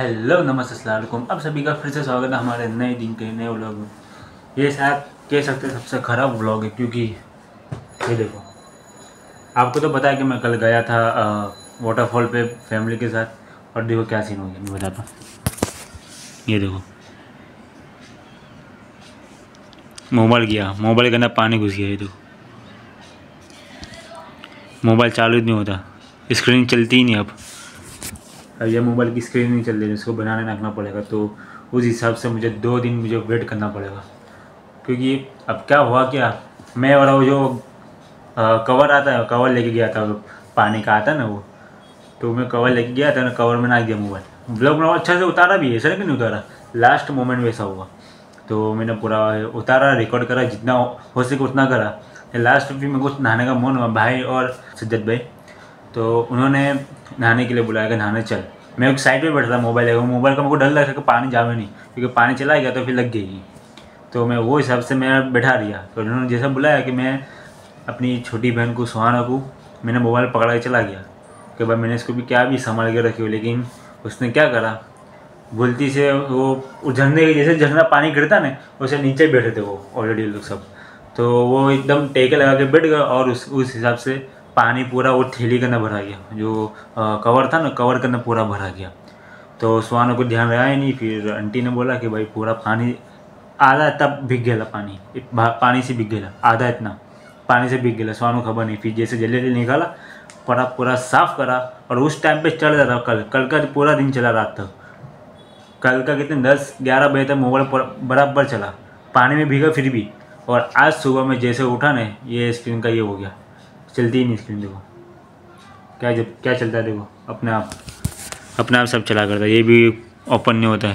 Hello नमस्ते अस्सलाम वालेकुम। अब सभी का फिर से स्वागत है हमारे नए दिन के नए व्लॉग में। ये शायद कह सकते हैं सबसे ख़राब व्लॉग है, क्योंकि ये देखो, आपको तो पता है कि मैं कल गया था वाटरफॉल पे फैमिली के साथ, और देखो क्या सीन हो गया मैं बताता हूँ। ये देखो, मोबाइल के अंदर पानी घुस गया। ये देखो, मोबाइल चालू ही नहीं होता, स्क्रीन चलती ही नहीं। अब ये मोबाइल की स्क्रीन नहीं चल रही, इसको बनाने रखना पड़ेगा। तो उस हिसाब से मुझे 2 दिन मुझे वेट करना पड़ेगा, क्योंकि अब क्या हुआ, क्या मैं और वो जो कवर आता है, कवर लेके गया था, पानी का आता है ना वो, तो मैं कवर लेके गया था ना, कवर में ना दिया मोबाइल। ब्लॉग में अच्छा से उतारा भी है, ऐसा नहीं उतारा, लास्ट मोमेंट वैसा हुआ। तो मैंने पूरा उतारा, रिकॉर्ड करा, जितना हो सके उतना करा। लास्ट भी मेरे को नहाने का मन हुआ, भाई और सिद्दत भाई, तो उन्होंने नहाने के लिए बुलाया कि नहाने चल। मैं एक साइड पे बैठा था, मोबाइल है, मोबाइल का मेरे को डर लग रहा था कि पानी जावे नहीं, क्योंकि पानी चला गया तो फिर लग गई। तो मैं वो हिसाब से मैं बैठा रहा। तो उन्होंने जैसा बुलाया कि मैं अपनी छोटी बहन को सुहाना को मैंने मोबाइल पकड़ा के चला गया कि भाई मैंने इसको भी क्या भी संभाल के रखी हो। लेकिन उसने क्या करा, भूलती से वो झरने के जैसे झरना पानी गिरता ना, वैसे नीचे बैठे थे वो ऑलरेडी लोग सब। तो वो एकदम टेके लगा के बैठ गया, और उस हिसाब से पानी पूरा वो थैली के अंदर भरा गया, जो कवर था ना, कवर के अंदर पूरा भरा गया। तो सुहाना को ध्यान रहा ही नहीं। फिर आंटी ने बोला कि भाई पूरा पानी आधा तब भीग गया पानी, पानी से भीग गया आधा, इतना पानी से भीग गया। सुहाना को खबर नहीं। फिर जैसे जल्दी जल्दी निकाला, पूरा साफ करा, और उस टाइम पे चल रहा था। कल का पूरा दिन चला रात तक। कल का कितने 10-11 बजे तक मोबाइल बराबर चला, पानी में भीगा फिर भी। और आज सुबह में जैसे उठा ना, ये स्क्रीन का ये हो गया, चलती ही नहीं स्क्रीन। देखो क्या चलता है, देखो अपने आप सब चला करता है, ये भी ओपन नहीं होता है।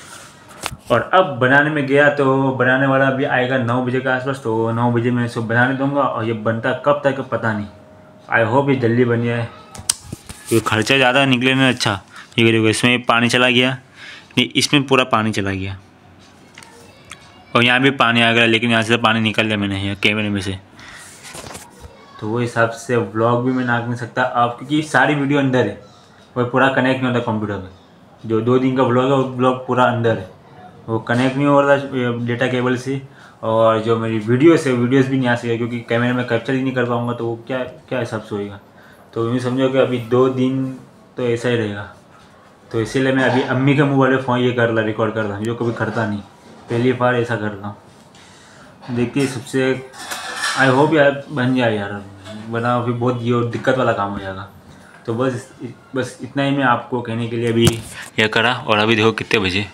और अब बनाने में गया तो बनाने वाला भी आएगा 9 बजे के आसपास, तो 9 बजे मैं इसको बनाने दूंगा। और ये बनता कब तक पता नहीं, आई होप ये जल्दी बन जाए, क्योंकि खर्चा ज़्यादा निकले ना। अच्छा ये देखो, इसमें पानी चला गया, इसमें पूरा पानी चला गया, और यहाँ भी पानी आ गया, लेकिन यहाँ से पानी निकल गया मैंने यहाँ कैमरे में से। तो वो हिसाब से व्लॉग भी मैं नाक नहीं सकता अब, क्योंकि सारी वीडियो अंदर है, वो पूरा कनेक्ट नहीं होता कंप्यूटर में। जो 2 दिन का व्लॉग है वो व्लॉग पूरा अंदर है, वो कनेक्ट नहीं हो रहा डेटा केबल से। और जो मेरी वीडियोस है, वीडियोस भी नहीं आ सकेगा, क्योंकि कैमरे में कैप्चर ही नहीं कर पाऊँगा, तो वो क्या हिसाब से होएगा। तो यूँ समझो कि अभी 2 दिन तो ऐसा ही रहेगा। तो इसीलिए मैं अभी अम्मी के मोबाइल में फ़ोन ये कर रहा, रिकॉर्ड कर रहा हूँ, जो कभी करता नहीं, पहली बार ऐसा कर रहा हूँ। देखिए, सबसे आई होप यार बन जाए यार, बना फिर बहुत ये दिक्कत वाला काम हो जाएगा। तो बस इतना ही मैं आपको कहने के लिए अभी यह करा। और अभी देखो कितने बजे,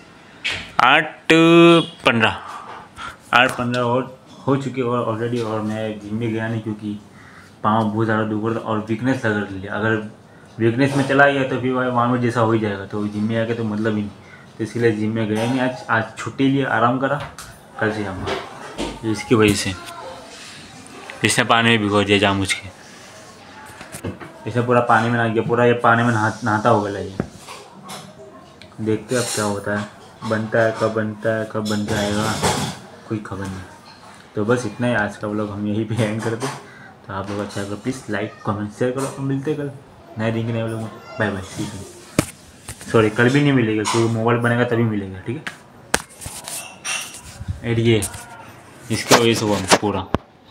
8:15 और हो चुके और ऑलरेडी। और मैं जिम में गया नहीं, क्योंकि पाँव बहुत ज़्यादा दुख रहा था और वीकनेस लग रही है। अगर वीकनेस में चला गया तो फिर वहाँ में जैसा हो ही जाएगा, तो जिम में आके तो मतलब ही नहीं। तो इसलिए जिम में गया नहीं आज छुट्टी लिए, आराम करा, कल से जाऊँगा। इसकी वजह से इसने पानी में भिगो दिया जामुझ के, इसे पूरा पानी में नहा गया, पूरा ये पानी में नहाता हो गया ये। देखते अब क्या होता है, बनता है, कब बन जाएगा, कोई खबर नहीं। तो बस इतना ही आज का व्लॉग हम यहीं पे एंड करते। तो आप लोग अच्छा करो, प्लीज़ लाइक कमेंट शेयर करो। हम मिलते कल नए दिन के नए व्लॉग में। बाय बाय, ठीक है। सॉरी, कल भी नहीं मिलेगा, क्योंकि मोबाइल बनेगा तभी मिलेगा, ठीक है। ये इसके वजह से हुआ पूरा,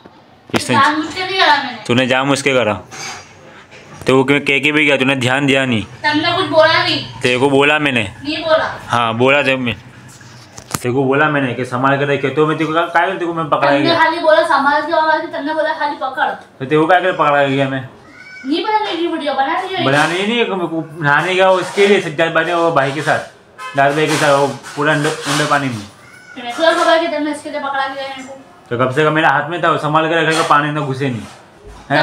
तूने जाम उसके करा, तो वो कह के भी गया, तूने ध्यान दिया नहीं, तुमने कुछ बोला नहीं, तेरे को बोला मैंने, नहीं बोला, हाँ बोला जब मैं तेरे को बोला मैंने कि संभाल कर रखे। तो मैं तेरे को क्या तेरे को मैं पकड़ा गया, खाली बोला संभाल के, तुमने बोला खाली पकड़, तो तेरे को क्या कर पकड़ा गया मैं, नहीं बनाने वीडियो बनाने नहीं, नहाने गया उसके लिए सज्जाद भाई ने, वो भाई के साथ, दाद भाई के साथ, वो पूरा अंडे पानी में, तो कब से कब मेरे हाथ में था, संभाल कर रखेगा, पानी में घुसे नहीं है।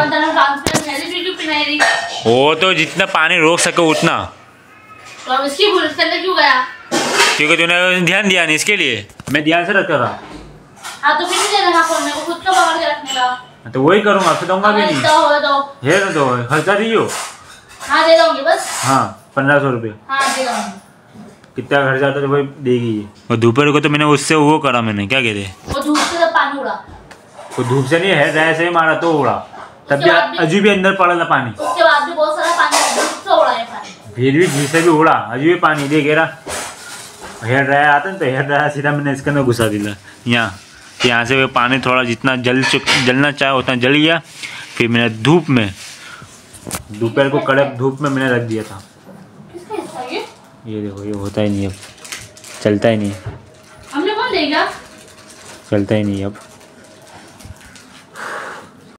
वो तो जितना पानी रोक सके उतना, तो इसकी भूल क्यों गया, क्योंकि तूने ध्यान दिया नहीं, इसके लिए मैं ध्यान से रखता था। हाँ तो फिर खुद को पकड़ के रखने का, तो वही करूँगा, फिर दूंगा भी नहीं, है तो खर्चा दियो। हाँ दे दूँगी बस, हाँ 1500 रुपये, हाँ दे दूँगी। कितना खर्चा आता तो भाई देगी ये। और दोपहर को तो मैंने उससे वो करा, मैंने क्या कहते, वो धूप से पानी उड़ा, वो धूप से नहीं है, ऐसे ही मारा तो उड़ा, तब भी अजू भी अंदर पड़ा था पानी, उसके बाद भी बहुत सारा पानी उड़ा है पानी। फिर भी घी से भी उड़ा, अभी भी पानी दे गिरा। हेयर ड्रायर आता है तो हेयर ड्रायर सीधा मैंने इसके अंदर घुसा दिया यहाँ से वो पानी थोड़ा जितना जलना चाहे उतना जल गया। फिर मैंने धूप में, दोपहर को कड़क धूप में मैंने रख दिया था। ये देखो, ये होता ही नहीं अब, चलता ही नहीं, हमने बोल देगा, चलता ही नहीं अब।